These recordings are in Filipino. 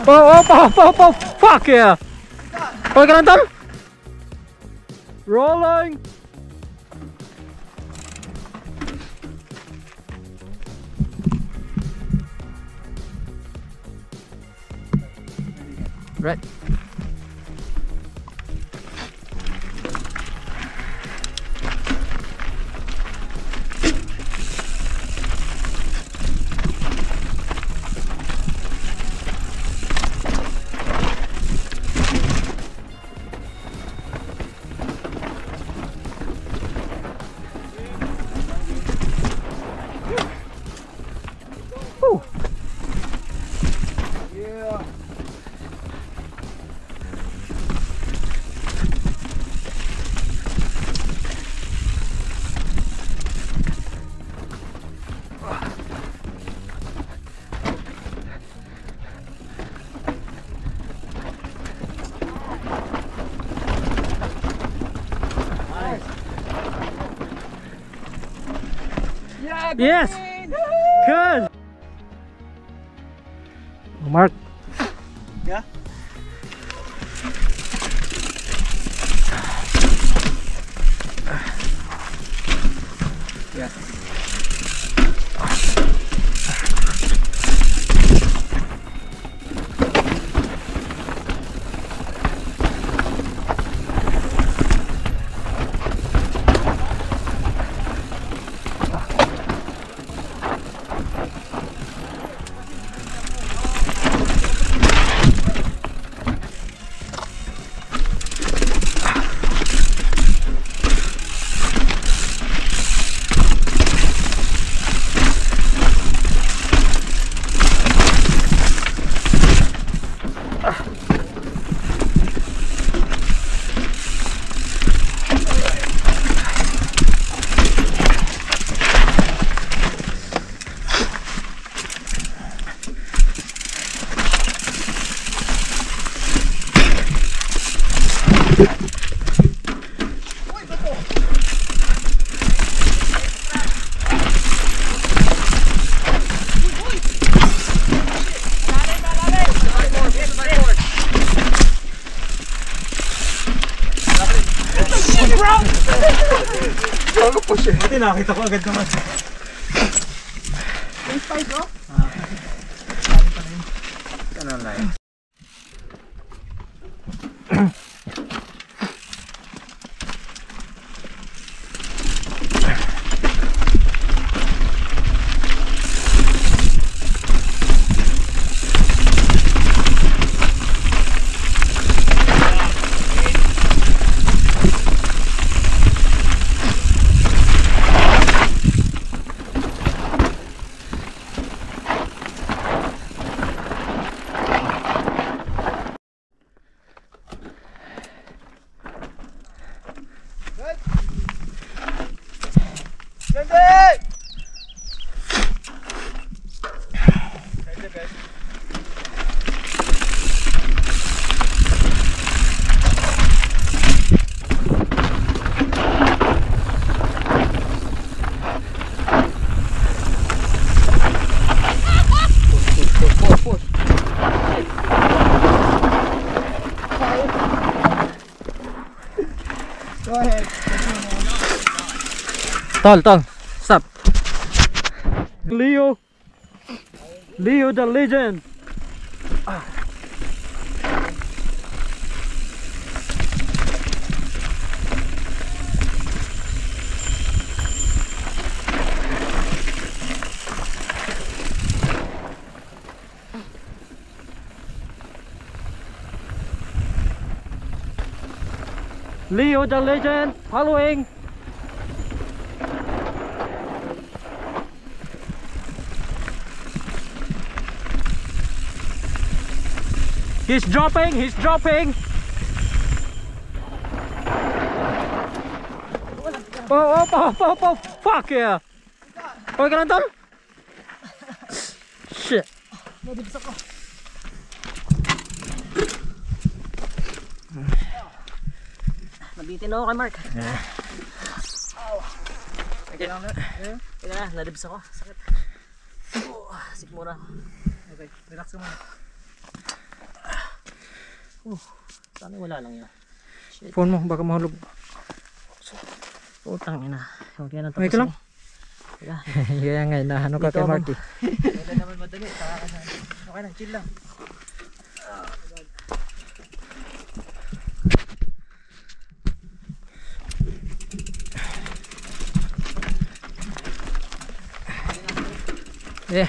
Oh, fuck yeah! Okay ka lang, tol? Rolling! Right. Woo. Yeah. Yes! Good! Mark. Yeah? Yeah. Gago po siya. Buti nakita ko agad naman. Yung spice, oh? Ano na yun? Go ahead. Tol, stop. Leo the legend. Leo the legend following. He's dropping. Oh, fuck yeah. Okay ka lang, tol? Shit. Nadibs ako. Nabitin ako kay Mark. Okay lang na. Kaya na, nadibs ako. Sakit. Sikmura. Okay, relax ka muna. Sana wala lang yan. Shit. Phone mo, baka mahulog. Utang ina. Okay na tapos. Okay ka lang? Kaya nga, nahanap ka kay Marty. Wala naman madali. Okay lang, chill lang. Yeah.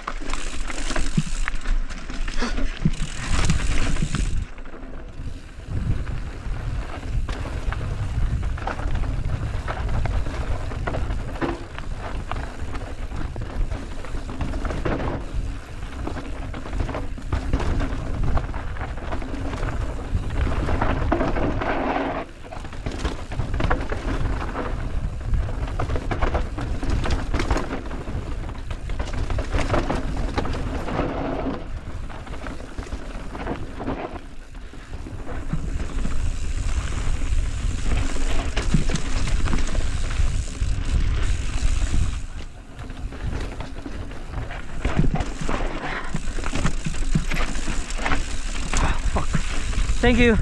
Thank you.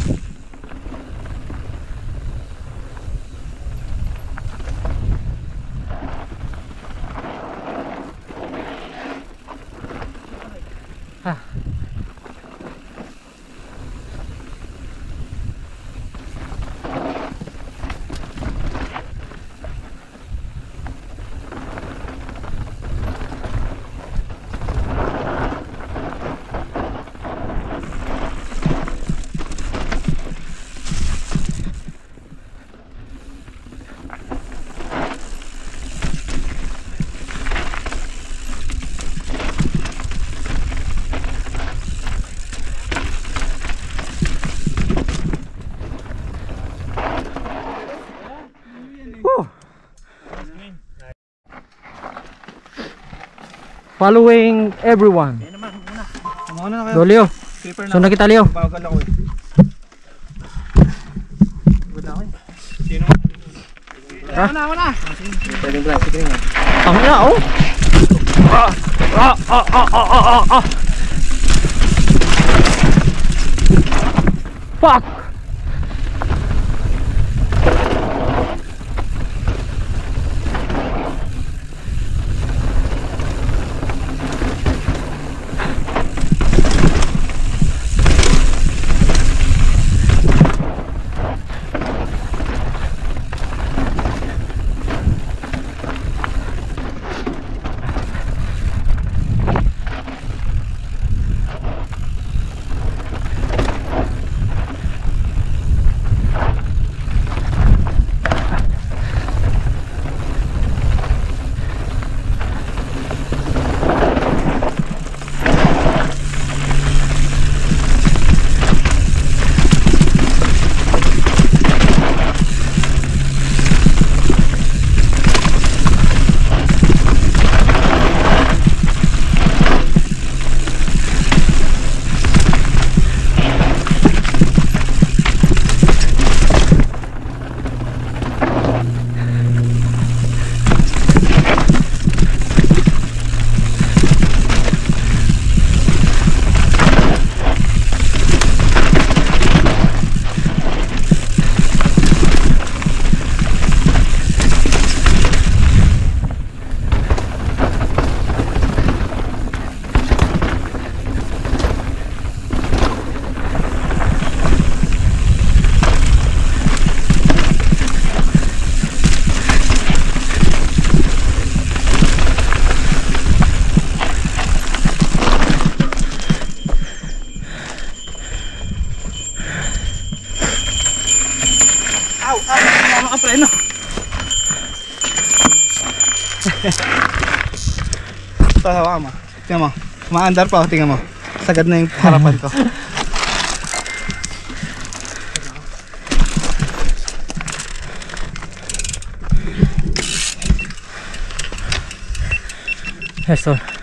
Ah. Following everyone. Yan naman, muna. Muna na kayo. Dolio. Paper na. Sundan kita, Leo. Bagal ako eh. Good na ako eh. Sino? Ha? Ako na. Pwede ba? Sige nga. Tangina, oh. Fuck. Preno. Ito hawa mo. Tingnan mo. Maandar pa. Tingnan mo. Sagad na yung harapan ko. Yes, sir.